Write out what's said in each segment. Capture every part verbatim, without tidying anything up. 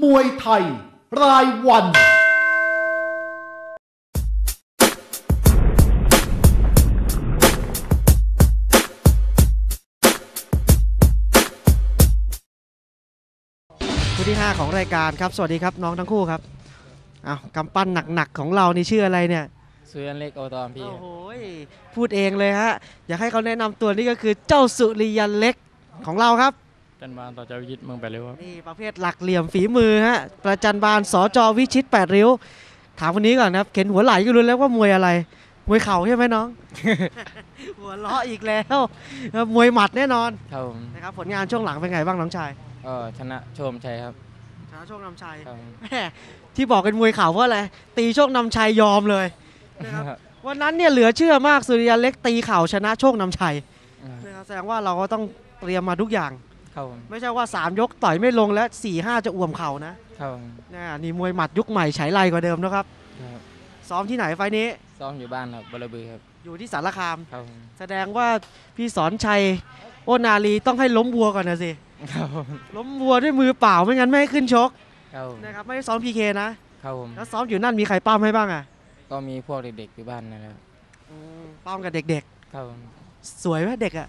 มวยไทยรายวันคู่ที่ห้าของรายการครับสวัสดีครับน้องทั้งคู่ครับอ้าวกำปั้นหนักๆของเรานี่ชื่ออะไรเนี่ยสุริยันเล็กโอตอมพี่โอ้โหพูดเองเลยฮะอยากให้เขาแนะนำตัวนี่ก็คือเจ้าสุริยันเล็กของเราครับจันบานต่อเจ้าวิชิตเมืองแปดริ้วครับนี่ประเภทหลักเหลี่ยมฝีมือฮะประจันบานสจวิชิตแปดริ้วถามวันนี้ก่อนครับเข็นหัวไหล่ก็รู้แล้วว่ามวยอะไรมวยเข่าใช่ไหมน้อง หัวล้ออีกแล้วมวยหมัดแน่นอนครับผมนะครับผลงานช่วงหลังเป็นไงบ้างน้องชายก็ชนะโชมชัยครับชนะโชคนำชัยแหมที่บอกเป็นมวยเข่าเพราะอะไรตีโชคนำชัยยอมเลยนะครับวันนั้นเนี่ยเหลือเชื่อมากสุริยันเล็กตีเข่าชนะโชคนำชัยนะครับแสดงว่าเราก็ต้องเตรียมมาทุกอย่างไม่ใช่ว่าสามยกต่อยไม่ลงแล้วสี่ห้าจะอ่วมเข่านะครับนี่มวยหมัดยุคใหม่ฉายไลกว่าเดิมนะครับซ้อมที่ไหนไฟนี้ซ้อมอยู่บ้านครับบลบือครับอยู่ที่สารคามแสดงว่าพี่สอนชัยโอนาลีต้องให้ล้มวัวก่อนนะสิล้มวัวด้วยมือเปล่าไม่งั้นไม่ให้ขึ้นชกนะครับไม่ได้ซ้อมพีเคนะครับผมแล้วซ้อมอยู่นั่นมีใครปั้มให้บ้างอ่ะก็มีพวกเด็กๆอยู่บ้านนะครับปั้มกับเด็กๆครับสวยไหมเด็กอ่ะ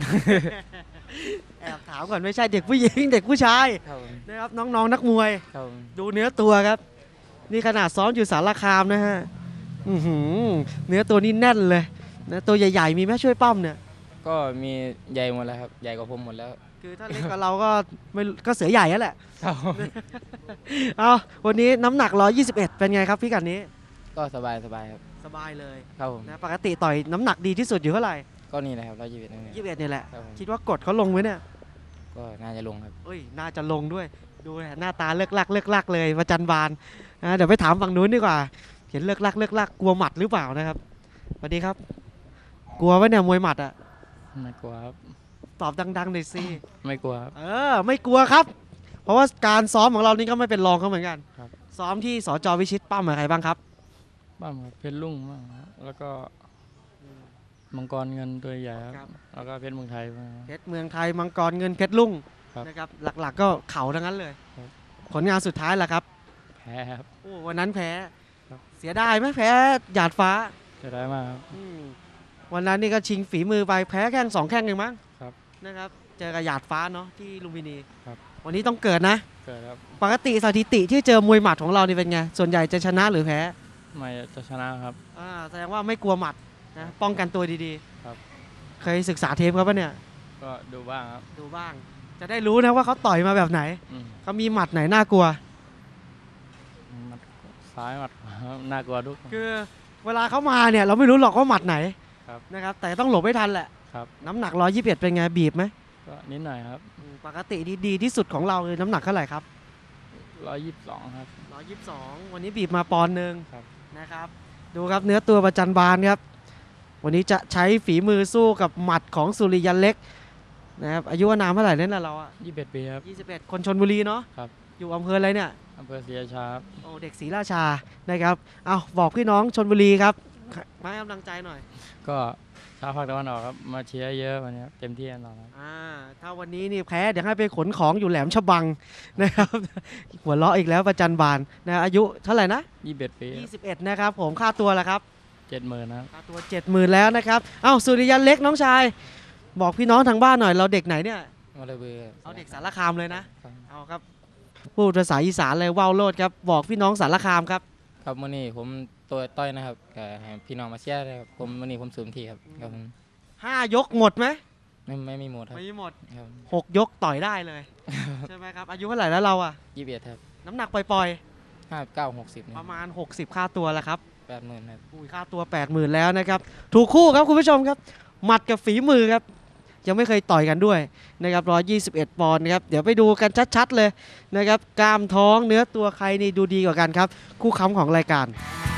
แอบถามก่อนไม่ใช่เด็กผู้หญิงเด็กผู้ชายนะครับน้องๆนักมวยดูเนื้อตัวครับนี่ขนาดซ้อมอยู่สารคามนะฮะเนื้อตัวนี่แน่นเลยนะตัวใหญ่ๆมีไหมช่วยปั้มเนี่ยก็มีใหญ่หมดแล้วครับใหญ่กว่าผมหมดแล้วคือถ้าเล็กกว่าเราก็ไม่ก็เสือใหญ่แล้วแหละเอาวันนี้น้ำหนักหนึ่งร้อยยี่สิบเอ็ดเป็นไงครับพี่กัดนี้ก็สบายสบายครับสบายเลยครับผมนะปกติต่อยน้ำหนักดีที่สุดอยู่เท่าไหร่ก็นี่แหละครับร้อยยี่สิบเอ็ดนี่ยี่สิบเอ็ดนี่แหละคิดว่ากดเขาลงไหมเนี่ยก็น่าจะลงครับเอ้ยน่าจะลงด้วยดูหน้าตาเลิกลักเลิกลักเลยประจันบานนะเดี๋ยวไปถามฝั่งนู้นดีกว่าเห็นเลิกลักเลิกลักกลัวหมัดหรือเปล่านะครับสวัสดีครับกลัวไหมเนี่ยมวยหมัดอ่ะไม่กลัวครับตอบดังๆหน่อยสิไม่กลัวครับเออไม่กลัวครับเพราะว่าการซ้อมของเรานี่ก็ไม่เป็นรองเขาเหมือนกันซ้อมที่สจวิชิตปั้มอะไรบ้างครับปั้มเพชรลุ่งบ้างแล้วก็มังกรเงินตัวใหญ่ครับแล้วก็เพชรเมืองไทยเพชรเมืองไทยมังกรเงินเพชรลุ่งนะครับหลักๆก็เข่าทั้งนั้นเลยผลงานสุดท้ายแหละครับแพ้ครับโอ้วันนั้นแพ้เสียดายไหมแพ้หยาดฟ้าเสียดายมากครับวันนั้นนี่ก็ชิงฝีมือไปแพ้แค่สองแข้งเองมั้งนะครับเจอกับหยาดฟ้าเนาะที่ลุมพินีวันนี้ต้องเกิดนะเกิดครับปกติสถิติที่เจอมวยหมัดของเรานี่เป็นไงส่วนใหญ่จะชนะหรือแพ้ไม่จะชนะครับอ่าแสดงว่าไม่กลัวหมัดนะป้องกันตัวดีๆครับเคยศึกษาเทปเขาปะเนี่ยก็ดูบ้างครับดูบ้างจะได้รู้นะว่าเขาต่อยมาแบบไหนเขามีหมัดไหนน่ากลัวหมัดซ้ายหมัดน่ากลัวทุกคือเวลาเขามาเนี่ยเราไม่รู้หรอกว่าหมัดไหนนะครับแต่ต้องหลบให้ทันแหละน้ำหนักหนึ่งร้อยยี่สิบเอ็ดเป็นไงบีบไหมก็นิดหน่อยครับปกติดีดีที่สุดของเราเลยน้ำหนักเท่าไหร่ครับหนึ่งร้อยยี่สิบสองครับหนึ่งร้อยยี่สิบสองวันนี้บีบมาปอนด์นึงนะครับดูครับเนื้อตัวประจันบานครับวันนี้จะใช้ฝีมือสู้กับหมัดของสุริยันเล็กนะครับอายุนามเท่าไหร่เนี่ยเราอ่ะยี่สิบเอ็ดปีครับยี่สิบเอ็ดคนชลบุรีเนาะครับอยู่อำเภออะไรเนี่ยอำเภอศรีราชาโอ้เด็กศรีราชานะครับเอาบอกพี่น้องชลบุรีครับมาให้กำลังใจหน่อยก็ชาวภาคตะวันออกครับมาเชียร์เยอะวันนี้เต็มที่แน่นอนอ่าถ้าวันนี้นี่แพ้เดี๋ยวให้ไปขนของอยู่แหลมฉบังนะครับหัวเราะอีกแล้วประจันบานนะอายุเท่าไหร่นะยี่สิบเอ็ดปียี่สิบเอ็ดนะครับผมค่าตัวละครับเจ็ดหมื่นนะค่าตัวเจ็ดหมื่นแล้วนะครับเอ้าสุริยันเล็กน้องชายบอกพี่น้องทางบ้านหน่อยเราเด็กไหนเนี่ยเอาเด็กสารคามเลยนะเอาครับพูดภาษาอีสานเลยว่าวโลดครับบอกพี่น้องสารคามครับครับวันนี้ผมตัวต้อยนะครับให้พี่น้องมาเชียร์ครับผมวันนี้ผมสูงทีครับครับห้ายกหมดไหมไม่ไม่มีหมดครับไม่หมดหกยกต่อยได้เลยใช่ไหมครับอายุเท่าไหร่แล้วเราอ่ะยี่สิบเอ็ดครับน้ำหนักปล่อยๆห้าเก้าหกสิบประมาณหกสิบค่าตัวแล้วครับแปดหมื่นครับอุ้ยค่าตัวแปดหมื่นแล้วนะครับถูกคู่ครับคุณผู้ชมครับหมัดกับฝีมือครับยังไม่เคยต่อยกันด้วยนะครับหนึ่งร้อยยี่สิบเอ็ดปอนด์นะครับเดี๋ยวไปดูกันชัดๆเลยนะครับกล้ามท้องเนื้อตัวใครนี่ดูดีกว่ากันครับคู่ค้ำของรายการ